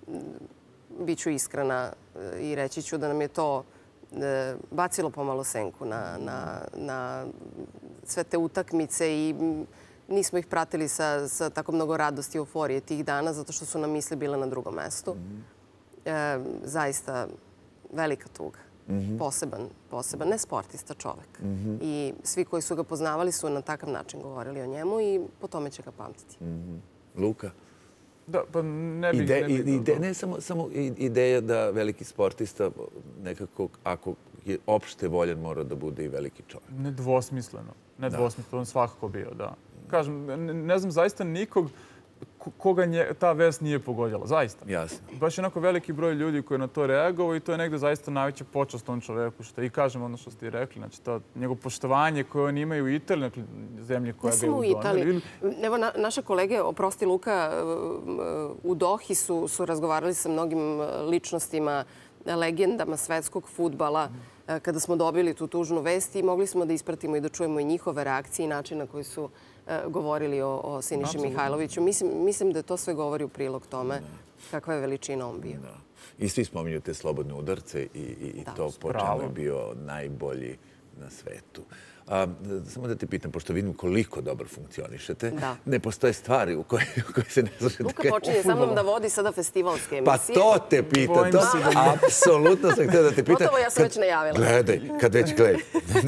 S2: bit ću iskrena i reći ću da nam je to bacilo pomalo senku na sve te utakmice i nismo ih pratili sa tako mnogo radosti i euforije tih dana zato što su nam misli bile na drugom mestu. Zaista velika tuga. Poseban, poseban, ne sportista, čovek. I svi koji su ga poznavali su na takav način govorili o njemu i po tome će ga pamtiti.
S1: Luka?
S3: Da, pa ne bih...
S1: Ne samo ideja da veliki sportista nekako, ako je opšte voljen, mora da bude i veliki čovek.
S3: Nedvosmisleno. Nedvosmisleno, on svakako bio, da. Kažem, ne znam zaista nikog koga ta vest nije pogodila, zaista.
S1: Jasno.
S3: Baš je onako veliki broj ljudi koji je na to reagovao i to je negde zaista najveća počast tom čoveku, što i kažem ono što ste i rekli, znači to njegovo poštovanje koje oni imaju u Italiji, zemlje koja ga je udoneli.
S2: Ne samo u Italiji. Evo, naše kolege, oprosti Luka, u Dohi su razgovarali sa mnogim ličnostima, legendama svetskog fudbala, kada smo dobili tu tužnu vest i mogli smo da ispratimo i da čujemo i njihove reakcije i način na koji su govorili o Siniši Mihajloviću. Mislim da to sve govori u prilog tome kakva je veličina on bio.
S1: I svi spominju te slobodne udarce i to po čemu je bio najbolji na svetu. Samo da te pitam, pošto vidim koliko dobro funkcionišete, ne postoje stvari u koje se ne slažete.
S2: Luka počinje sa mnom da vodi sada festivalske emisije.
S1: Pa to te pitam. Apsolutno sam htio da te pitam.
S2: Gotovo, ja sam već najavila.
S1: Gledaj, kad već gledaj.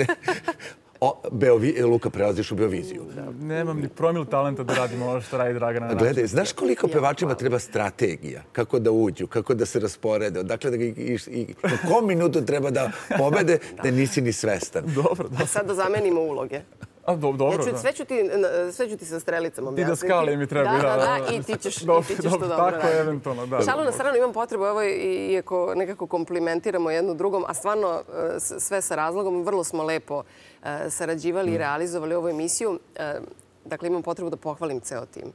S1: Luka, prelaziš u Beoviziju.
S3: Nemam ni promil talenta da radim ovo što radi Dragana Račić.
S1: Gledaj, znaš koliko pevačima treba strategija? Kako da uđu, kako da se rasporede? Dakle, u kom minutu treba da pobede da nisi ni svestan?
S3: Dobro, da.
S2: Sad da zamenimo uloge.
S3: A, dobro, da.
S2: Sve ću ti sa strelicom objasniti.
S3: Ti da skale mi treba.
S2: Da, da, da, i ti ćeš to dobro raditi.
S3: Tako je, eventualno, da.
S2: Šalu na stranu, imam potrebu, evo, iako nekako komplementiramo jedno drugom, a stvarno sve sa razlogom, vrlo smo lepo sarađivali i realizovali ovu emisiju. Dakle, imam potrebu da pohvalim ceo tim.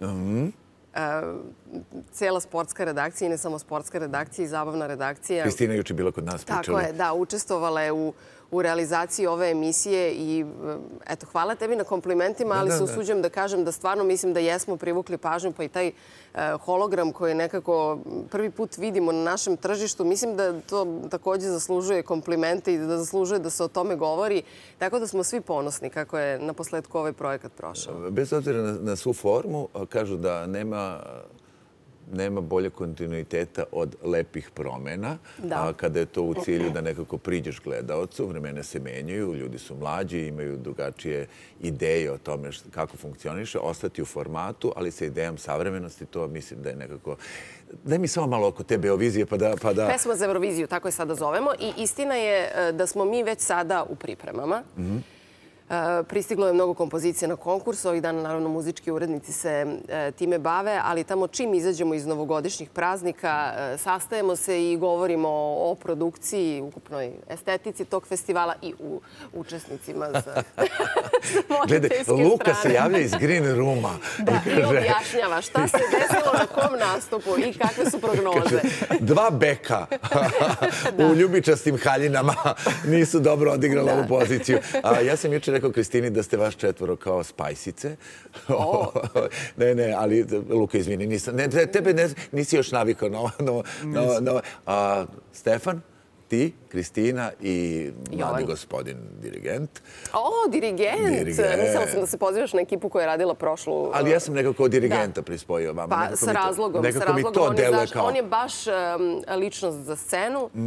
S2: Cijela sportska redakcija i ne samo sportska redakcija i zabavna redakcija.
S1: Kristina juče bila kod nas pričali.
S2: Tako je, da, učestvovala je u u realizaciji ove emisije i eto, hvala tebi na komplimentima, ali se usuđujem da kažem da stvarno mislim da jesmo privukli pažnju, pa i taj hologram koji nekako prvi put vidimo na našem tržištu, mislim da to također zaslužuje komplimente i da zaslužuje da se o tome govori, tako da smo svi ponosni kako je na posledku ovaj projekat prošao.
S1: Bez obzira na svu formu, kažu da nema nema bolje kontinuiteta od lepih promjena. Kada je to u cilju da nekako priđeš gledaocu, vremena se menjaju, ljudi su mlađi, imaju drugačije ideje o tome kako funkcioniše, ostati u formatu, ali sa idejom savremenosti, to mislim da je nekako... Daj mi samo malo oko te Beovizije pa da...
S2: Pesma za Euroviziju, tako je sada zovemo. I istina je da smo mi već sada u pripremama. Pristiglo je mnogo kompozicija na konkurs. Ovih dana, naravno, muzički urednici se time bave, ali tamo čim izađemo iz novogodišnjih praznika, sastajemo se i govorimo o produkciji, ukupnoj estetici tog festivala i u učesnicima sa voditeljske strane.
S1: Luka se javlja iz Green Rooma.
S2: Da, i objašnjava šta se desilo na kom nastupu i kakve su prognoze.
S1: Dva beka u ljubičastim haljinama nisu dobro odigrala ovu poziciju. Ja sam juče rekao Kristini da ste vaš četvoro kao spajsice. Ne, ne, ali Luka, izvini, tebe nisi još navikao na ovo. Stefan, ti, Kristina i mladi gospodin dirigent.
S2: O, dirigent! Mislila sam da se pozivaš na ekipu koja je radila prošlu...
S1: Ali ja sam nekako dirigenta prispojio vama.
S2: Pa, sa razlogom.
S1: Nekako mi to deluje kao...
S2: On je baš ličnost za scenu.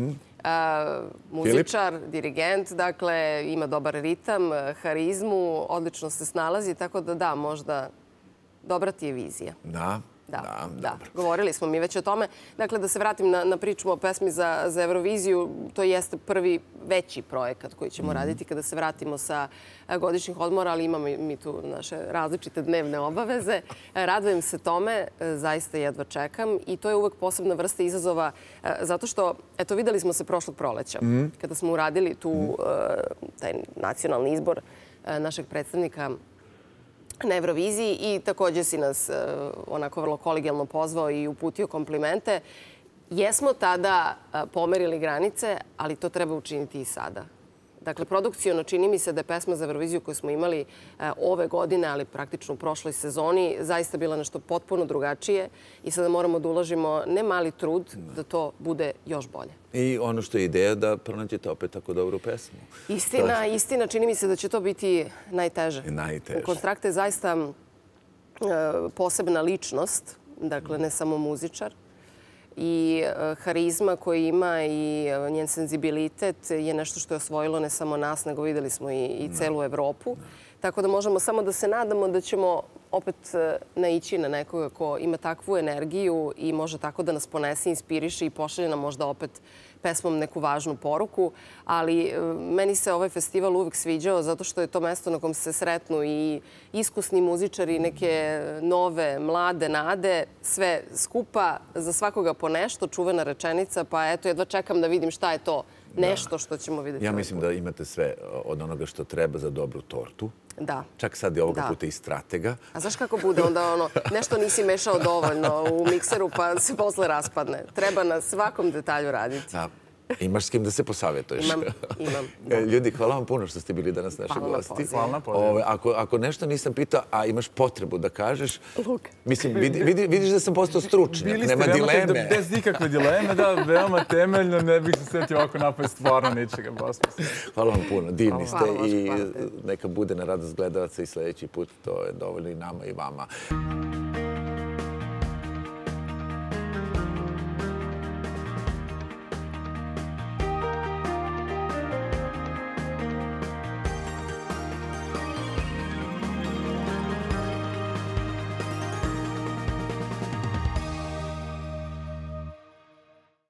S2: Muzičar, dirigent, dakle, ima dobar ritam, harizmu, odlično se snalazi, tako da da, možda dobra ti je vizija.
S1: Da.
S2: Da, da. Govorili smo mi već o tome. Dakle, da se vratim na priču o pesmi za Euroviziju, to jeste prvi veći projekat koji ćemo raditi kada se vratimo sa godišnjih odmora, ali imamo mi tu naše različite dnevne obaveze. Radujem se tome, zaista jedva čekam i to je uvek posebna vrsta izazova, zato što, eto, videli smo se prošlog proleća, kada smo uradili tu taj nacionalni izbor našeg predstavnika na Euroviziji i također si nas onako vrlo kolegijalno pozvao i uputio komplimente. Jesmo tada pomerili granice, ali to treba učiniti i sada. Dakle, produkciono čini mi se da je pesma za Euroviziju koju smo imali ove godine, ali praktično u prošloj sezoni, zaista bila nešto potpuno drugačije i sada moramo da uložimo ne mali trud da to bude još bolje.
S1: I ono što je ideja da pronađete opet tako dobru pesmu.
S2: Istina, istina. Čini mi se da će to biti najteže.
S1: Najteže.
S2: Konstrakta je zaista posebna ličnost, dakle ne samo muzičar. I harizma koju ima i njen senzibilitet je nešto što je osvojilo ne samo nas, nego videli smo i celu Evropu. Tako da možemo samo da se nadamo da ćemo opet naići na nekoga ko ima takvu energiju i može tako da nas ponese, inspiriše i pošalje nam možda opet pesmom neku važnu poruku. Ali meni se ovaj festival uvek sviđao zato što je to mesto na kom se sretnu i iskusni muzičari, neke nove, mlade nade, sve skupa, za svakoga po nešto, čuvena rečenica, pa eto, jedva čekam da vidim šta je to nešto što ćemo vidjeti.
S1: Ja mislim da imate sve od onoga što treba za dobru tortu.
S2: Da.
S1: Čak sad je ovoga puta i stratega.
S2: A znaš kako bude? Onda ono, nešto nisi mešao dovoljno u mikseru pa se posle raspadne. Treba na svakom detalju raditi.
S1: Da. Imaš s kim da se posavjetuješ.
S2: Imam, imam.
S1: Ljudi, hvala vam puno što ste bili danas naši gosti.
S3: Hvala na pozivu.
S1: Ako nešto nisam pitao, a imaš potrebu da kažeš, mislim, vidiš da sam postao stručnjak, nema dileme.
S3: Bez nikakve dileme, da, veoma temeljno, ne bih se setio ovako napad stvarno ničega.
S1: Hvala vam puno, divni ste i neka bude na radost gledalaca i sljedeći put, to je dovoljno i nama i vama.